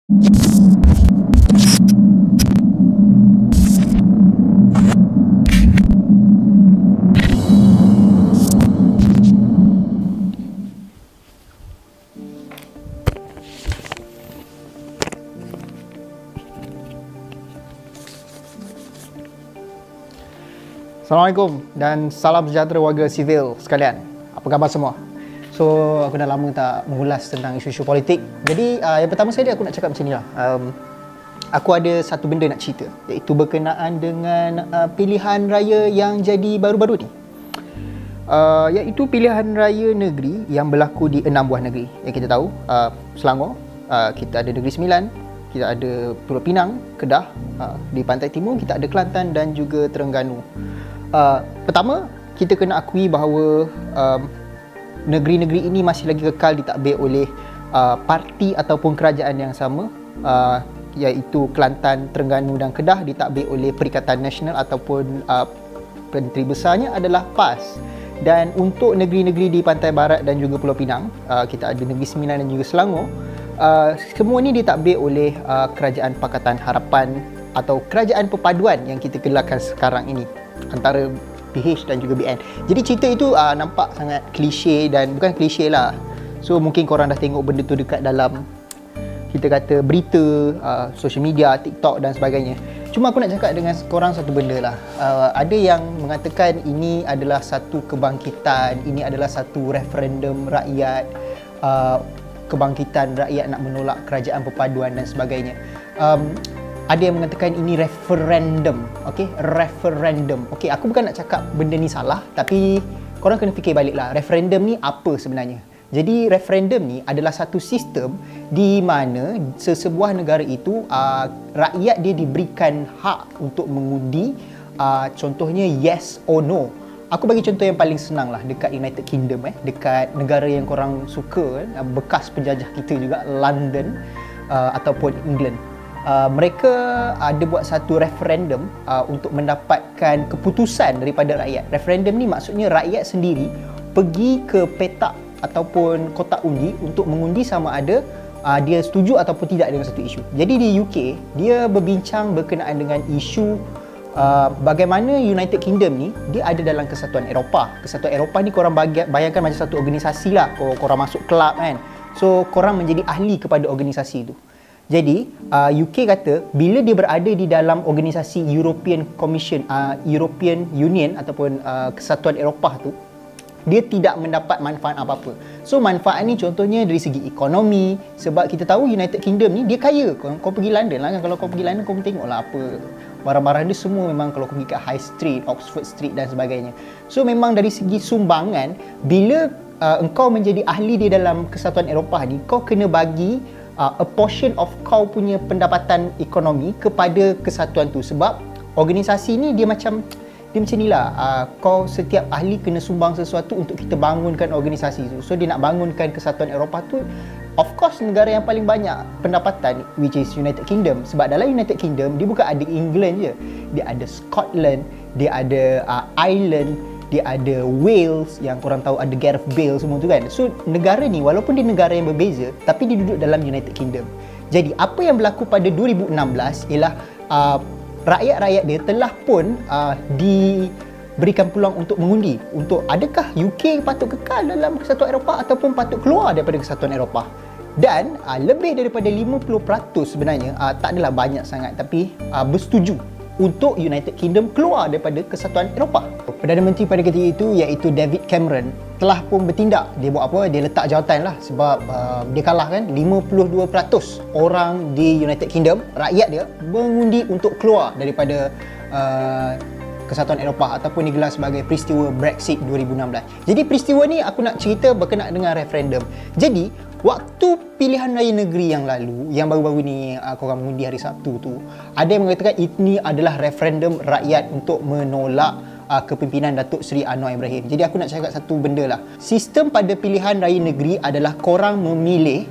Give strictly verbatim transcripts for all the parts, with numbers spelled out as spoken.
Assalamualaikum dan salam sejahtera warga sivil sekalian. Apa khabar semua? So, aku dah lama tak mengulas tentang isu-isu politik. Jadi, uh, yang pertama sekali aku nak cakap macam ni lah. Um, aku ada satu benda nak cerita, iaitu berkenaan dengan uh, pilihan raya yang jadi baru-baru ni. Uh, iaitu pilihan raya negeri yang berlaku di enam buah negeri. Yang kita tahu, uh, Selangor, uh, kita ada Negeri Sembilan, kita ada Pulau Pinang, Kedah, uh, di pantai timur kita ada Kelantan dan juga Terengganu. Uh, pertama, kita kena akui bahawa um, negeri-negeri ini masih lagi kekal ditadbir oleh uh, parti ataupun kerajaan yang sama, uh, iaitu Kelantan, Terengganu dan Kedah ditadbir oleh Perikatan Nasional ataupun uh, Menteri Besarnya adalah P A S. Dan untuk negeri-negeri di Pantai Barat dan juga Pulau Pinang, uh, kita ada Negeri Sembilan dan juga Selangor, uh, semua ini ditadbir oleh uh, Kerajaan Pakatan Harapan atau Kerajaan Perpaduan yang kita gelarkan sekarang ini, antara P H dan juga B N. Jadi cerita itu uh, nampak sangat klise, dan bukan klise lah. So mungkin korang dah tengok benda tu dekat dalam, kita kata, berita, uh, social media, TikTok dan sebagainya. Cuma aku nak cakap dengan korang satu benda lah. Uh, ada yang mengatakan ini adalah satu kebangkitan, ini adalah satu referendum rakyat, uh, kebangkitan rakyat nak menolak kerajaan perpaduan dan sebagainya. Um, Ada yang mengatakan ini referendum. Okey, referendum. Okey, aku bukan nak cakap benda ni salah, tapi korang kena fikir baliklah, referendum ni apa sebenarnya. Jadi referendum ni adalah satu sistem di mana sesebuah negara itu uh, rakyat dia diberikan hak untuk mengundi, uh, contohnya yes or no. Aku bagi contoh yang paling senang lah, dekat United Kingdom, eh, dekat negara yang korang suka, eh, bekas penjajah kita juga, London uh, ataupun England. Uh, mereka ada buat satu referendum uh, untuk mendapatkan keputusan daripada rakyat. Referendum ni maksudnya rakyat sendiri pergi ke petak ataupun kotak undi untuk mengundi sama ada uh, dia setuju ataupun tidak dengan satu isu. Jadi di U K, dia berbincang berkenaan dengan isu uh, bagaimana United Kingdom ni dia ada dalam Kesatuan Eropah. Kesatuan Eropah ni korang bagi, bayangkan macam satu organisasi lah. Korang, korang masuk kelab kan. So korang menjadi ahli kepada organisasi itu. Jadi uh, U K kata bila dia berada di dalam organisasi European Commission, uh, European Union ataupun uh, Kesatuan Eropah tu, dia tidak mendapat manfaat apa-apa. So manfaat ni contohnya dari segi ekonomi, sebab kita tahu United Kingdom ni dia kaya. Kau, kau pergi London lah kan, kalau kau pergi London kau tengoklah apa barang-barang dia semua memang, kalau kau pergi ke High Street, Oxford Street dan sebagainya. So memang dari segi sumbangan, bila uh, engkau menjadi ahli di dalam Kesatuan Eropah ni, kau kena bagi Uh, a portion of kau punya pendapatan ekonomi kepada kesatuan tu. Sebab organisasi ni dia macam dia macam ni lah, uh, kau setiap ahli kena sumbang sesuatu untuk kita bangunkan organisasi tu. So dia nak bangunkan Kesatuan Eropah tu, of course negara yang paling banyak pendapatan, which is United Kingdom. Sebab dalam United Kingdom dia bukan ada England je, dia ada Scotland, dia ada uh, Ireland, dia ada Wales, yang korang tahu ada Gareth Bale semua tu kan. So negara ni walaupun dia negara yang berbeza, tapi dia duduk dalam United Kingdom. Jadi apa yang berlaku pada dua ribu enam belas ialah uh, rakyat-rakyat dia telah pun uh, diberikan peluang untuk mengundi untuk adakah U K patut kekal dalam Kesatuan Eropah ataupun patut keluar daripada Kesatuan Eropah. Dan uh, lebih daripada lima puluh peratus sebenarnya, uh, tak adalah banyak sangat, tapi uh, bersetuju untuk United Kingdom keluar daripada Kesatuan Eropah. Perdana Menteri pada ketika itu, iaitu David Cameron, telah pun bertindak. Dia buat apa? Dia letak jawatan lah, sebab uh, dia kalah kan. lima puluh dua peratus orang di United Kingdom, rakyat dia, mengundi untuk keluar daripada uh, Kesatuan Eropah ataupun digelar sebagai peristiwa Brexit dua ribu enam belas. Jadi peristiwa ni aku nak cerita berkenaan dengan referendum. Jadi waktu pilihan raya negeri yang lalu, yang baru-baru ni uh, korang mengundi hari Sabtu tu, ada yang mengatakan ini adalah referendum rakyat untuk menolak uh, kepimpinan Datuk Seri Anwar Ibrahim. Jadi aku nak cakap satu benda lah. Sistem pada pilihan raya negeri adalah korang memilih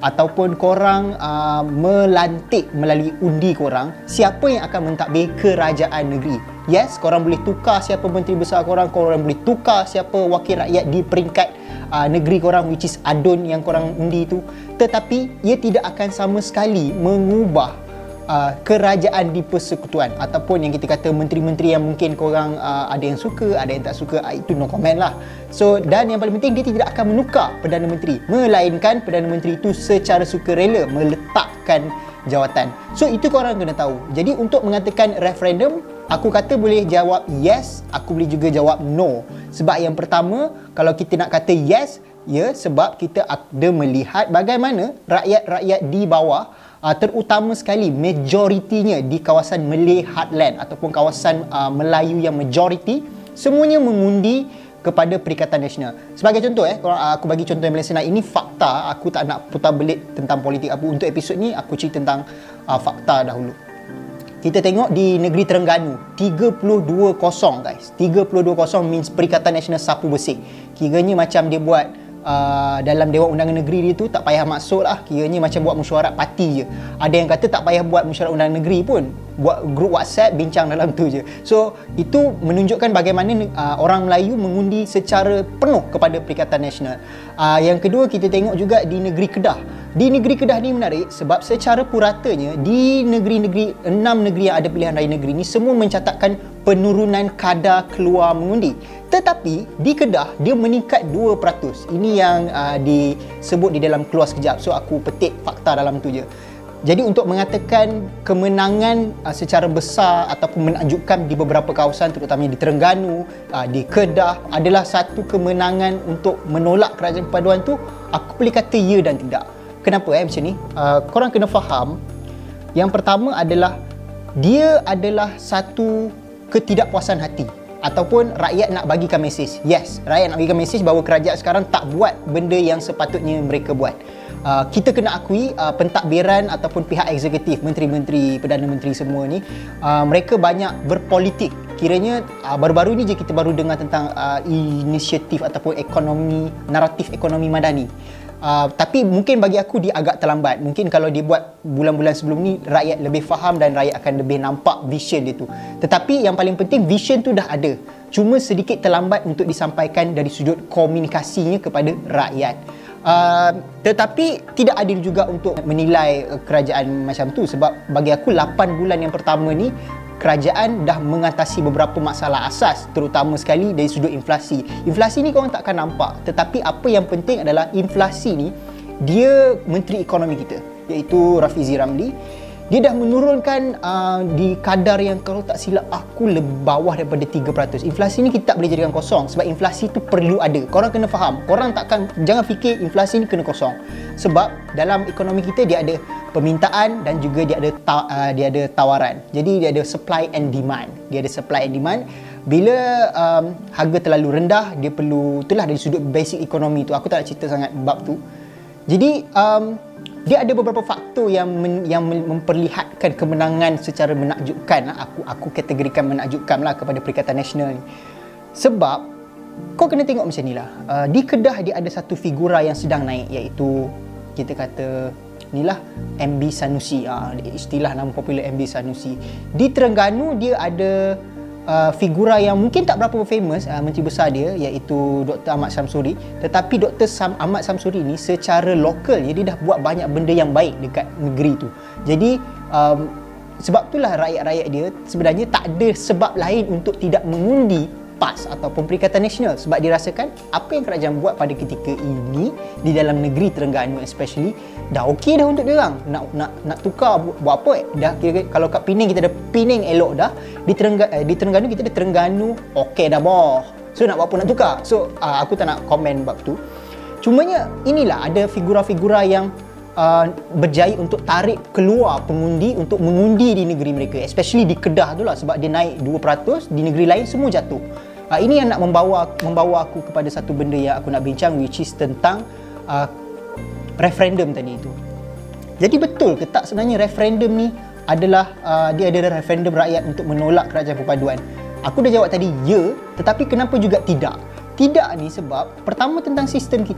ataupun korang uh, melantik melalui undi korang siapa yang akan mentadbir kerajaan negeri. Yes, korang boleh tukar siapa menteri besar korang, korang boleh tukar siapa wakil rakyat di peringkat uh, negeri korang, which is adun yang korang undi tu, tetapi ia tidak akan sama sekali mengubah Uh, kerajaan di persekutuan ataupun yang kita kata menteri-menteri yang mungkin korang uh, ada yang suka, ada yang tak suka, uh, itu no comment lah. So, dan yang paling penting, dia tidak akan menukar Perdana Menteri, melainkan Perdana Menteri itu secara sukarela meletakkan jawatan. So, itu korang kena tahu. Jadi, untuk mengatakan referendum, aku kata boleh jawab yes, aku boleh juga jawab no. Sebab yang pertama, kalau kita nak kata yes, ya, sebab kita ada melihat bagaimana rakyat-rakyat di bawah, Uh, terutama sekali majoritinya di kawasan Malay Heartland ataupun kawasan uh, Melayu yang majoriti, semuanya mengundi kepada Perikatan Nasional. Sebagai contoh, eh, aku bagi contoh yang paling senang. Ini fakta, aku tak nak putar belit tentang politik apa. Untuk episod ni, aku cerita tentang uh, fakta dahulu. Kita tengok di negeri Terengganu, tiga puluh dua kosong guys. tiga puluh dua kosong means Perikatan Nasional sapu bersih. Kiranya macam dia buat Uh, dalam Dewan Undangan Negeri dia tu, tak payah masuk lah, kiranya macam buat mesyuarat parti je. Ada yang kata tak payah buat mesyuarat undangan negeri pun, buat grup WhatsApp, bincang dalam tu je. So itu menunjukkan bagaimana uh, orang Melayu mengundi secara penuh kepada Perikatan Nasional. uh, Yang kedua, kita tengok juga di negeri Kedah. Di negeri Kedah ni menarik sebab secara puratanya di negeri-negeri, enam negeri yang ada pilihan raya negeri ni semua mencatatkan penurunan kadar keluar mengundi. Tetapi di Kedah dia meningkat dua peratus. Ini yang uh, disebut di dalam Keluar Sekejap. So aku petik fakta dalam tu je. Jadi untuk mengatakan kemenangan uh, secara besar ataupun menakjubkan di beberapa kawasan, terutamanya di Terengganu, uh, di Kedah, adalah satu kemenangan untuk menolak kerajaan perpaduan tu, aku boleh kata ya dan tidak. Kenapa eh macam ni? Uh, korang kena faham, yang pertama adalah dia adalah satu ketidakpuasan hati ataupun rakyat nak bagikan mesej. Yes, rakyat nak bagikan mesej bahawa kerajaan sekarang tak buat benda yang sepatutnya mereka buat. Uh, kita kena akui uh, pentadbiran ataupun pihak eksekutif, menteri-menteri, Perdana Menteri semua ni, uh, mereka banyak berpolitik. Kiranya uh, baru-baru ni je kita baru dengar tentang uh, inisiatif ataupun ekonomi, naratif ekonomi madani. Uh, tapi mungkin bagi aku dia agak terlambat. Mungkin kalau dia buat bulan-bulan sebelum ni, rakyat lebih faham dan rakyat akan lebih nampak vision dia tu. Tetapi yang paling penting, vision tu dah ada, cuma sedikit terlambat untuk disampaikan dari sudut komunikasinya kepada rakyat. Uh, tetapi tidak adil juga untuk menilai uh, kerajaan macam tu. Sebab bagi aku lapan bulan yang pertama ni, kerajaan dah mengatasi beberapa masalah asas, terutama sekali dari sudut inflasi. Inflasi ni korang tak akan nampak, tetapi apa yang penting adalah inflasi ni, dia Menteri Ekonomi kita, iaitu Rafizi Ramli, dia dah menurunkan uh, di kadar yang kalau tak silap aku lebih bawah daripada tiga peratus. Inflasi ni kita tak boleh jadikan kosong sebab inflasi tu perlu ada. Korang kena faham, korang takkan, jangan fikir inflasi ni kena kosong. Sebab dalam ekonomi kita dia ada permintaan dan juga dia ada ta- uh, dia ada tawaran. Jadi dia ada supply and demand. Dia ada supply and demand. Bila um, harga terlalu rendah, dia perlu, itulah dari sudut basic ekonomi tu. Aku tak nak cerita sangat bab tu. Jadi um, dia ada beberapa faktor yang men, yang memperlihatkan kemenangan secara menakjubkan lah. Aku aku kategorikan menakjubkan lah kepada Perikatan Nasional ni. Sebab kau kena tengok macam ni lah. Uh, di Kedah dia ada satu figura yang sedang naik, iaitu kita kata inilah M B Sanusi. Uh, istilah nama popular M B Sanusi. Di Terengganu dia ada Uh, figura yang mungkin tak berapa famous, uh, menteri besar dia, iaitu Doktor Ahmad Samsuri. Tetapi Doktor Sam, Ahmad Samsuri ni secara lokal dia dah buat banyak benda yang baik dekat negeri tu. Jadi um, sebab itulah rakyat-rakyat dia sebenarnya tak ada sebab lain untuk tidak mengundi P A S ataupun Perikatan Nasional, sebab dirasakan apa yang kerajaan buat pada ketika ini di dalam negeri Terengganu especially dah okey dah untuk dia orang. Nak nak nak tukar buat, buat apa eh? Dah kira kalau kat Pening kita ada Pening elok dah, di Terengganu eh, di Terengganu kita ada Terengganu okey dah boh. So nak buat apa nak tukar. So uh, aku tak nak komen bab tu. Cumanya inilah ada figura-figura yang uh, berjaya untuk tarik keluar pengundi untuk mengundi di negeri mereka, especially di Kedah tu lah, sebab dia naik dua peratus, di negeri lain semua jatuh. Uh, ini yang nak membawa membawa aku kepada satu benda yang aku nak bincang, which is tentang uh, referendum tadi itu. Jadi betul ke tak sebenarnya referendum ni adalah uh, dia adalah referendum rakyat untuk menolak kerajaan perpaduan? Aku dah jawab tadi ya, tetapi kenapa juga tidak? Tidak ni sebab pertama tentang sistem kita.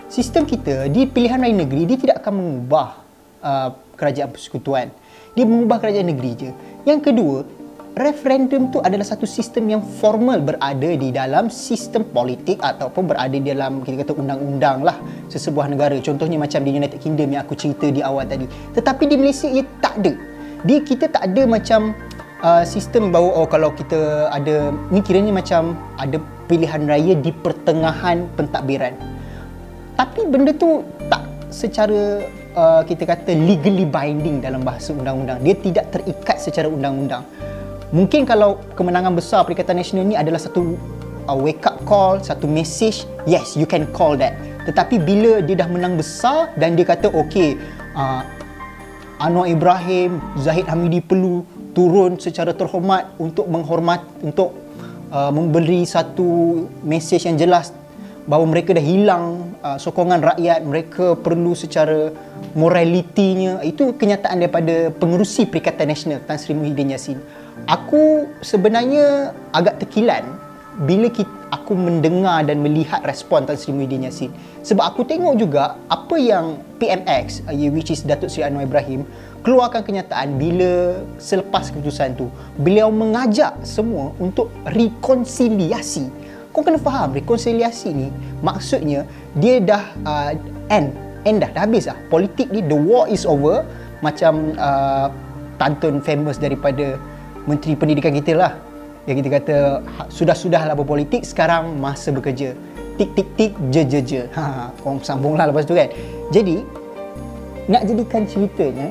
sistem kita di pilihan raya negeri, dia tidak akan mengubah uh, kerajaan persekutuan. Dia mengubah kerajaan negeri je. Yang kedua, referendum tu adalah satu sistem yang formal, berada di dalam sistem politik ataupun berada di dalam, kita kata, undang-undang lah sesebuah negara. Contohnya macam di United Kingdom yang aku cerita di awal tadi. Tetapi di Malaysia ia tak ada. Di kita tak ada macam uh, sistem bahawa oh kalau kita ada, ni kiranya macam ada pilihan raya di pertengahan pentadbiran. Tapi benda tu tak secara uh, kita kata legally binding dalam bahasa undang-undang. Dia tidak terikat secara undang-undang. Mungkin kalau kemenangan besar Perikatan Nasional ni adalah satu uh, wake up call, satu message, yes, you can call that. Tetapi bila dia dah menang besar dan dia kata okey, uh, Anwar Ibrahim, Zahid Hamidi perlu turun secara terhormat untuk menghormat, untuk uh, memberi satu message yang jelas bahawa mereka dah hilang uh, sokongan rakyat, mereka perlu secara moralitinya. Itu kenyataan daripada pengerusi Perikatan Nasional, Tan Sri Muhyiddin Yassin. Aku sebenarnya agak terkilan bila kita, aku mendengar dan melihat respon Tan Sri Muhyiddin Yassin. Sebab aku tengok juga apa yang P M X, which is Datuk Seri Anwar Ibrahim, keluarkan kenyataan bila selepas keputusan tu. Beliau mengajak semua untuk rekonsiliasi. Kau kena faham, rekonsiliasi ni maksudnya dia dah uh, end, end dah, dah habis lah. Politik ni, the war is over. Macam uh, pantun famous daripada Menteri Pendidikan kita lah, yang kita kata sudah-sudahlah berpolitik, sekarang masa bekerja. Tik tik tik, je je je. Ha, korang sambung lah lepas tu kan. Jadi nak jadikan ceritanya,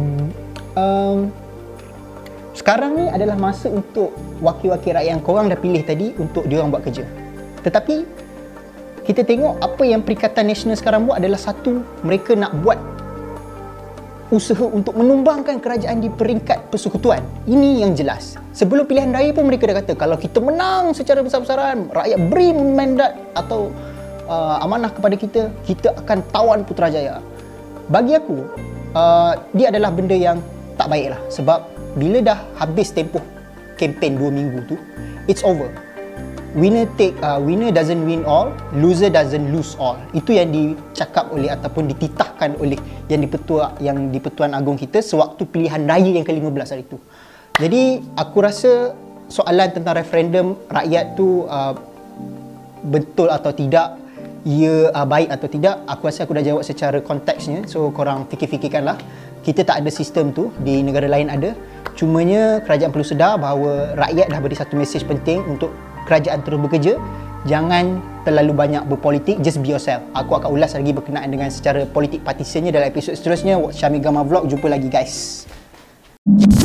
um, sekarang ni adalah masa untuk wakil-wakil rakyat yang korang dah pilih tadi untuk diorang buat kerja. Tetapi kita tengok apa yang Perikatan Nasional sekarang buat adalah satu, mereka nak buat usaha untuk menumbangkan kerajaan di peringkat persekutuan. Ini yang jelas. Sebelum pilihan raya pun mereka dah kata kalau kita menang secara besar-besaran, rakyat beri mandat atau uh, amanah kepada kita, kita akan tawan Putrajaya. Bagi aku, uh, dia adalah benda yang tak baik lah. Sebab bila dah habis tempoh kempen dua minggu tu, it's over. Winner take uh, winner doesn't win all, loser doesn't lose all. Itu yang dicakap oleh ataupun dititahkan oleh yang di-Pertua, yang di-Pertuan Agong kita sewaktu pilihan raya yang ke lima belas hari itu. Jadi aku rasa soalan tentang referendum rakyat tu uh, betul atau tidak, ia uh, baik atau tidak, aku rasa aku dah jawab secara konteksnya. So korang fikir-fikirkanlah. Kita tak ada sistem tu, di negara lain ada. Cumanya kerajaan perlu sedar bahawa rakyat dah beri satu mesej penting untuk kerajaan terus bekerja. Jangan terlalu banyak berpolitik, just be yourself. Aku akan ulas lagi berkenaan dengan secara politik partisannya dalam episod seterusnya. Syamil Gama Vlog, jumpa lagi guys.